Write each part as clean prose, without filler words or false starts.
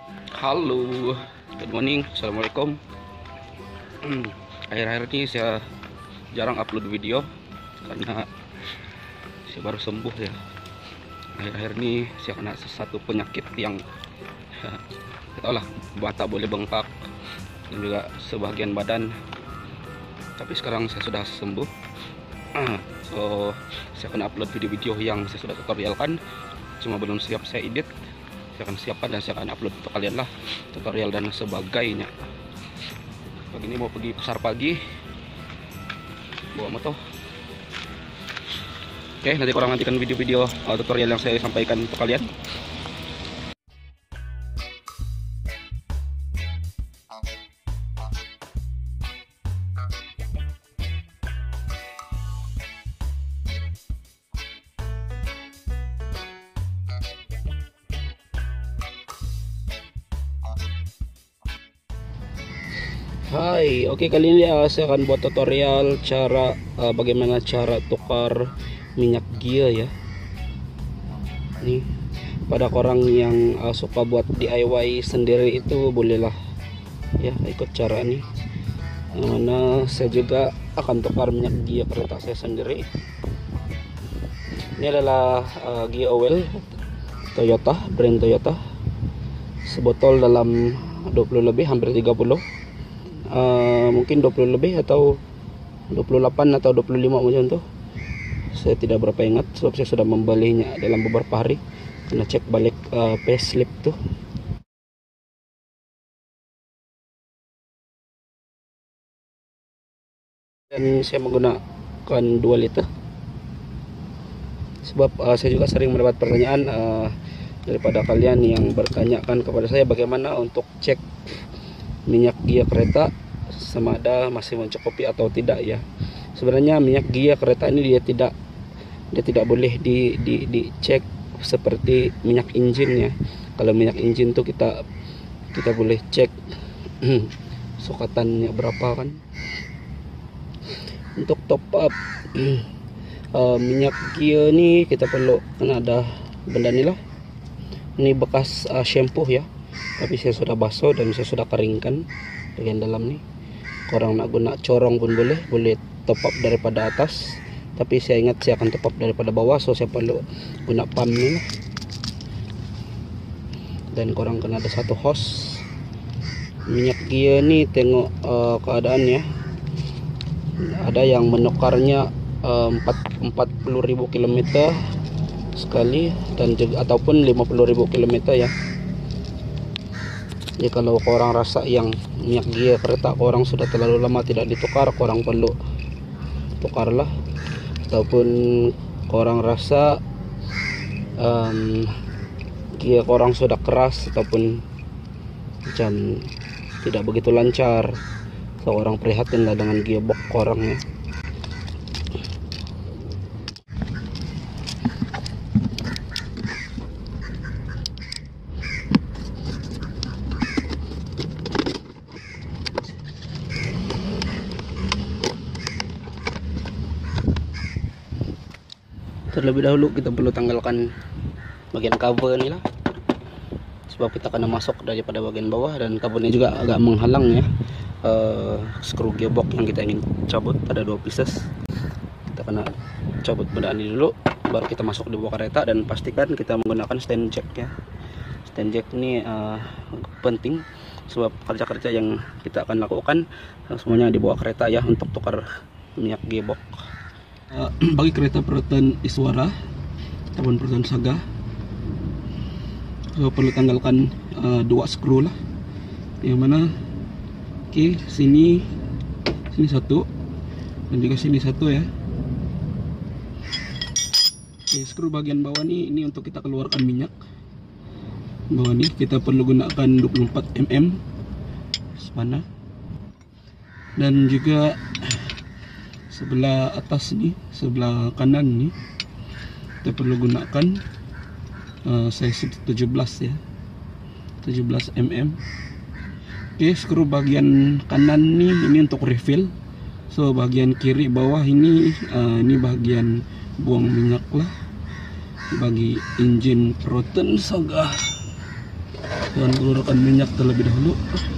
Halo, good morning, assalamualaikum. Akhir-akhir ini saya jarang upload video karena saya baru sembuh ya. Akhir-akhir ini saya kena satu penyakit yang tahu lah, mata boleh bengkak dan juga sebagian badan. Tapi sekarang saya sudah sembuh. So saya akan upload video-video yang saya sudah tutorialkan, cuma belum siap saya edit. Saya akan siapkan dan saya akan upload untuk kalian lah, tutorial dan sebagainya. Pagi ini mau pergi pasar pagi, bawa motor. Oke, nanti korang nantikan video-video tutorial yang saya sampaikan untuk kalian. Hai, oke, kali ini saya akan buat tutorial cara bagaimana cara tukar minyak gia ya. Nih, pada orang yang suka buat DIY sendiri itu bolehlah ya ikut cara ini. Mana saya juga akan tukar minyak gia kereta saya sendiri. Ini adalah gia oil Toyota, brand Toyota. Sebotol dalam 20 lebih, hampir 30. Mungkin 20 lebih atau 28 atau 25 macam tuh. Saya tidak berapa ingat sebab saya sudah membelinya dalam beberapa hari. Kena cek balik payslip tuh. Dan saya menggunakan 2 liter. Sebab saya juga sering mendapat pertanyaan daripada kalian yang bertanyakan kepada saya bagaimana untuk cek minyak gia kereta sama ada masih mencukupi atau tidak ya. Sebenarnya minyak gia kereta ini dia tidak boleh dicek seperti minyak injin ya. Kalau minyak injin tuh kita boleh cek sukatannya berapa kan. Untuk top up minyak gia ini kita perlu ada benda ini lah. Ini bekas shampoo ya, tapi saya sudah basuh dan saya sudah keringkan bagian dalam nih. Korang nak guna corong pun boleh top up daripada atas, tapi saya ingat saya akan top up daripada bawah, so saya perlu guna pump ni lah. Dan korang kena ada satu hose. Minyak gia ni tengok keadaannya. Ada yang menukarnya 40.000 km sekali dan juga ataupun 50.000 km ya. Jadi kalau korang rasa yang minyak gia kereta korang sudah terlalu lama tidak ditukar, korang perlu tukarlah. Ataupun korang rasa gia korang sudah keras ataupun macam tidak begitu lancar, so korang prihatinlah dengan gearbox korang ya. Terlebih dahulu kita perlu tanggalkan bagian cover ni lah, sebab kita kena masuk daripada bagian bawah dan covernya juga agak menghalang ya skru gearbox yang kita ingin cabut. Ada 2 pieces, kita kena cabut benda ini dulu baru kita masuk di bawah kereta. Dan pastikan kita menggunakan stand jack ya. Stand jack ini penting sebab kerja-kerja yang kita akan lakukan semuanya di bawah kereta ya, untuk tukar minyak gearbox. Bagi kereta perutan Iswara ataupun perutan Saga, so perlu tanggalkan 2 skru lah. Yang mana sini satu dan juga sini satu ya. Skru bagian bawah ini untuk kita keluarkan minyak. Bawah ini kita perlu gunakan 24 mm spana. Dan juga sebelah atas nih, sebelah kanan nih, kita perlu gunakan size 17 ya, 17 mm. Oke, skru bagian kanan nih ini untuk refill. So bagian kiri bawah ini bagian buang minyak lah bagi engine Proton Saga. Dengan menggunakan minyak terlebih dahulu.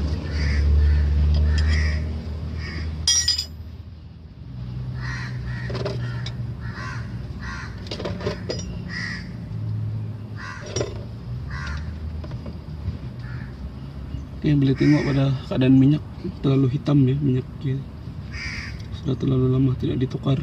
Oke, boleh tengok pada keadaan minyak terlalu hitam ya, minyaknya sudah terlalu lama tidak ditukar.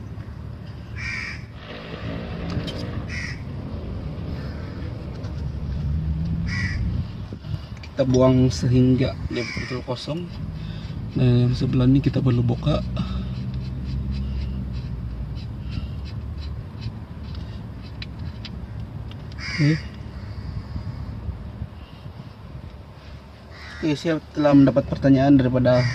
Kita buang sehingga dia betul-betul kosong. Nah, yang sebelah ini kita perlu buka. Oke. Oke, saya telah mendapat pertanyaan daripada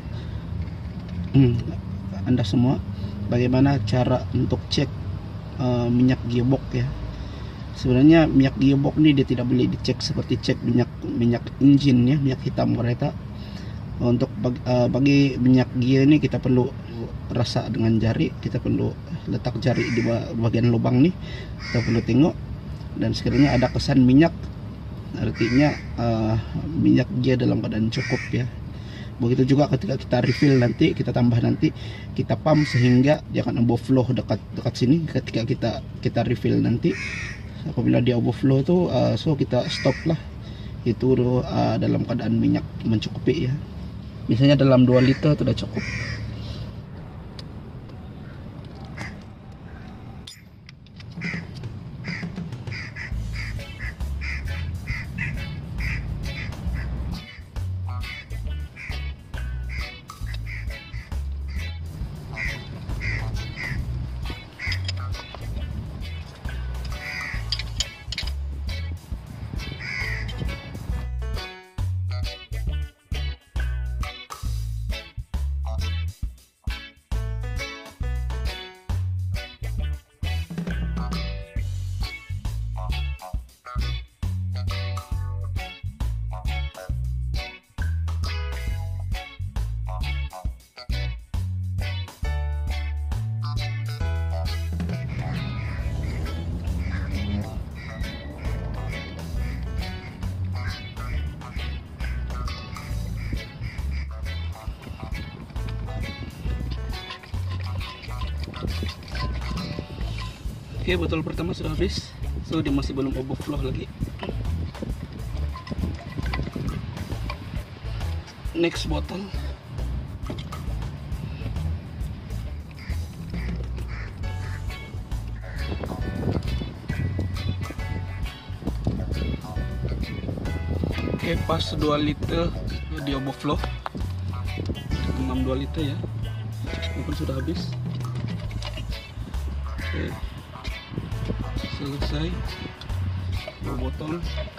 Anda semua, bagaimana cara untuk cek minyak gearbox ya. Sebenarnya minyak gearbox ini dia tidak boleh dicek seperti cek minyak engine ya, minyak hitam kereta. Untuk bagi minyak gear ini kita perlu rasa dengan jari, kita perlu letak jari di bagian lubang nih, kita perlu tengok, dan sekiranya ada kesan minyak, artinya minyak gear dalam keadaan cukup ya. Begitu juga ketika kita refill nanti, kita tambah nanti, kita pump sehingga dia akan overflow dekat sini. Ketika kita refill nanti, apabila dia overflow itu so kita stop lah, itu dalam keadaan minyak mencukupi ya. Misalnya dalam 2 liter itu udah cukup. Oke, botol pertama sudah habis, so dia masih belum overflow lagi. Next botol. Oke, pas 2 liter dia overflow, 2 liter ya, ini pun sudah habis. Oke, selesai 2 botol.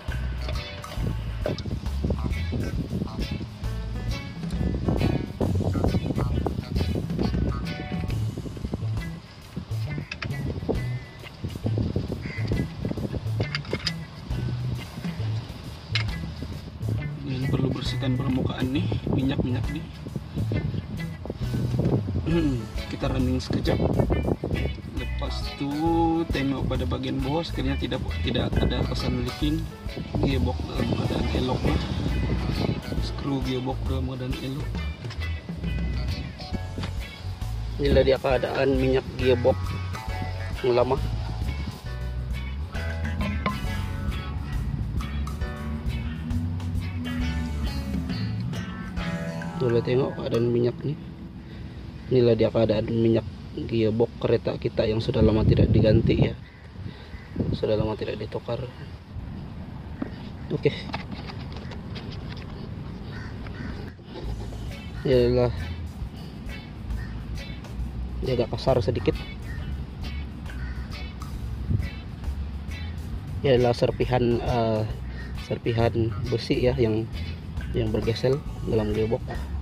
Ini perlu bersihkan permukaan nih, minyak nih. Kita running sekejap. Lepas itu tengok pada bagian bawah, sekiranya tidak ada kesan leaking. Gearbox dalam keadaan elok lah, screw gearbox dalam keadaan elok. Inilah dia keadaan minyak gearbox yang lama. Boleh tengok keadaan minyak nih. Inilah dia keadaan minyak gearbox kereta kita yang sudah lama tidak diganti ya, sudah lama tidak ditukar. Oke, yalah, dia agak kasar sedikit. Yalah serpihan besi ya yang bergesel dalam gearbox.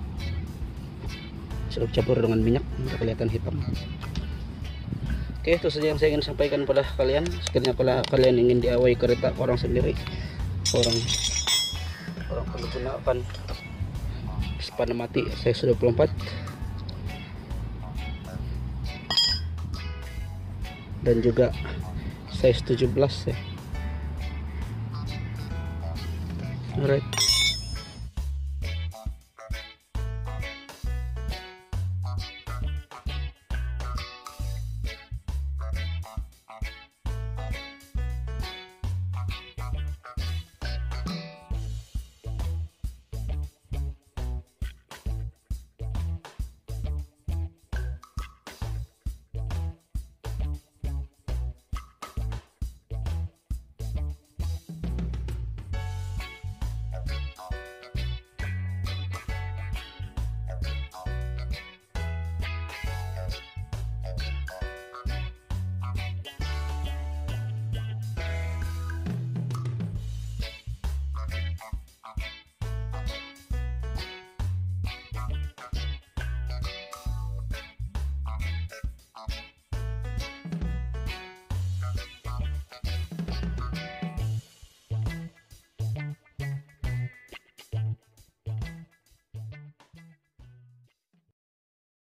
Sudah campur dengan minyak, sudah kelihatan hitam. Oke, itu saja yang saya ingin sampaikan pada kalian. Sekiranya kalian ingin DIY kereta orang sendiri, orang perlu gunakan sepan mati size 24 dan juga size 17 ya. Alright.